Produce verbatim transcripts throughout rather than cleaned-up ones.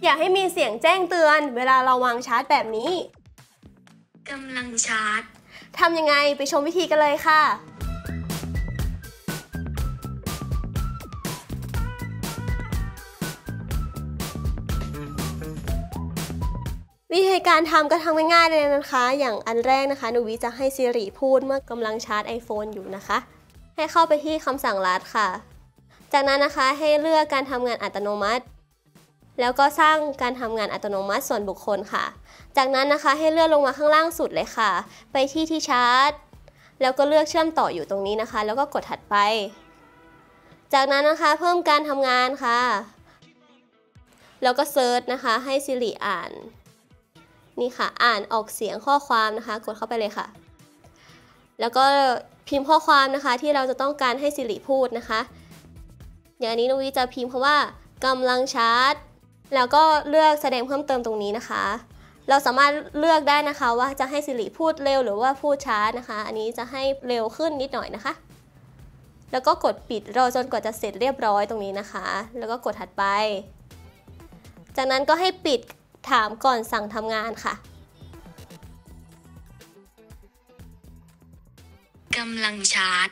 อยากให้มีเสียงแจ้งเตือนเวลาเราวางชาร์จแบบนี้กำลังชาร์จทำยังไงไปชมวิธีกันเลยค่ะวิธีการทำก็ทำง่ายๆเลยนะคะอย่างอันแรกนะคะหนูวิจะให้ Siri พูดเมื่อกำลังชาร์จ iPhone อยู่นะคะให้เข้าไปที่คำสั่งลัดค่ะจากนั้นนะคะให้เลือกการทำงานอัตโนมัติแล้วก็สร้างการทำงานอัตโนมัติส่วนบุคคลค่ะจากนั้นนะคะให้เลื่อนลงมาข้างล่างสุดเลยค่ะไปที่ที่ชาร์จแล้วก็เลือกเชื่อมต่ออยู่ตรงนี้นะคะแล้วก็กดถัดไปจากนั้นนะคะเพิ่มการทำงานค่ะแล้วก็เซิร์ชนะคะให้ Siri อ่านนี่ค่ะอ่านออกเสียงข้อความนะคะกดเข้าไปเลยค่ะแล้วก็พิมพ์ข้อความนะคะที่เราจะต้องการให้ Siri พูดนะคะอย่างนี้นุ้ยจะพิมพ์คำว่ากำลังชาร์จแล้วก็เลือกแสดงเพิ่มเติมตรงนี้นะคะเราสามารถเลือกได้นะคะว่าจะให้ Siri พูดเร็วหรือว่าพูดช้านะคะอันนี้จะให้เร็วขึ้นนิดหน่อยนะคะแล้วก็กดปิดรอจนกว่าจะเสร็จเรียบร้อยตรงนี้นะคะแล้วก็กดถัดไปจากนั้นก็ให้ปิดถามก่อนสั่งทำงานค่ะกำลังชาร์จ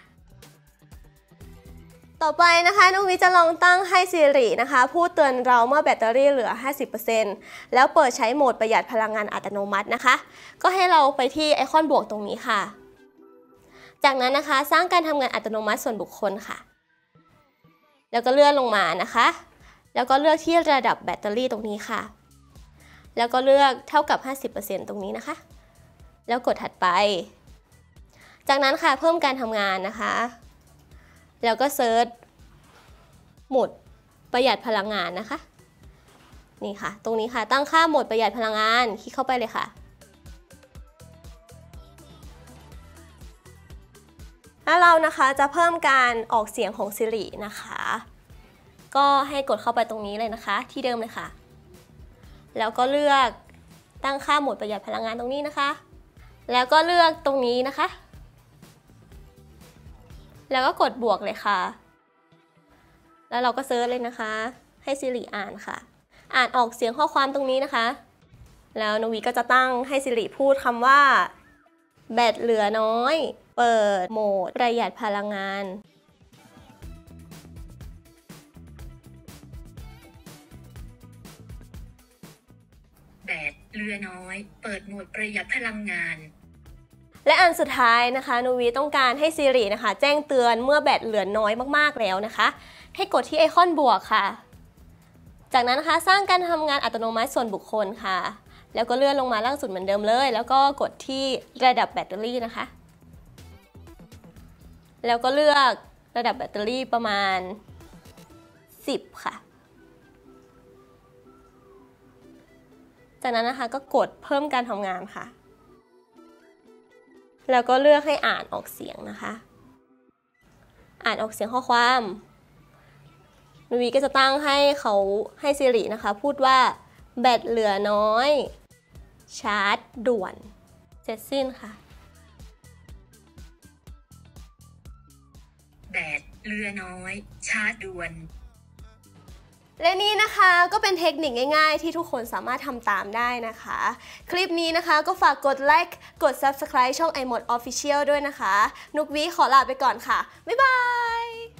ต่อไปนะคะนุ้ยจะลองตั้งให้ Siri นะคะพูดเตือนเราเมื่อแบตเตอรี่เหลือ ห้าสิบเปอร์เซ็นต์ แล้วเปิดใช้โหมดประหยัดพลังงานอัตโนมัตินะคะก็ให้เราไปที่ไอคอนบวกตรงนี้ค่ะจากนั้นนะคะสร้างการทำงานอัตโนมัติส่วนบุคคลค่ะแล้วก็เลื่อนลงมานะคะแล้วก็เลือกที่ระดับแบตเตอรี่ตรงนี้ค่ะแล้วก็เลือกเท่ากับ ห้าสิบเปอร์เซ็นต์ ตรงนี้นะคะแล้วกดถัดไปจากนั้นค่ะเพิ่มการทำงานนะคะแล้วก็เซิร์ชโหมดประหยัดพลังงานนะคะนี่ค่ะตรงนี้ค่ะตั้งค่าโหมดประหยัดพลังงานคลิกเข้าไปเลยค่ะแล้วเรานะคะจะเพิ่มการออกเสียงของ Siri นะคะก็ให้กดเข้าไปตรงนี้เลยนะคะที่เดิมเลยค่ะแล้วก็เลือกตั้งค่าโหมดประหยัดพลังงานตรงนี้นะคะแล้วก็เลือกตรงนี้นะคะแล้วก็กดบวกเลยค่ะแล้วเราก็เซิร์ชเลยนะคะให้ Siri อ่านค่ะอ่านออกเสียงข้อความตรงนี้นะคะแล้วนวีก็จะตั้งให้ Siri พูดคำว่าแบตเหลือน้อยเปิดโหมดประหยัดพลังงานแบตเหลือน้อยเปิดโหมดประหยัดพลังงานและอันสุดท้ายนะคะนุวีต้องการให้ Siri นะคะแจ้งเตือนเมื่อแบตเหลือน้อยมากๆแล้วนะคะให้กดที่ไอคอนบวกค่ะจากนั้นนะคะสร้างการทำงานอัตโนมัติส่วนบุคคลค่ะแล้วก็เลื่อนลงมาล่างสุดเหมือนเดิมเลยแล้วก็กดที่ระดับแบตเตอรี่นะคะแล้วก็เลือกระดับแบตเตอรี่ประมาณสิบค่ะจากนั้นนะคะก็กดเพิ่มการทำงานค่ะแล้วก็เลือกให้อ่านออกเสียงนะคะอ่านออกเสียงข้อความนุวีก็จะตั้งให้เขาให้ Siri นะคะพูดว่าแบตเหลือน้อยชาร์จด่วนเสร็จสิ้นค่ะแบตเหลือน้อยชาร์จด่วนและนี่นะคะก็เป็นเทคนิคง่ายๆที่ทุกคนสามารถทำตามได้นะคะคลิปนี้นะคะก็ฝากกดไลค์กด ซับสไครบ์ ช่อง iMode Official ด้วยนะคะนุกวิขอลาไปก่อนค่ะบ๊ายบาย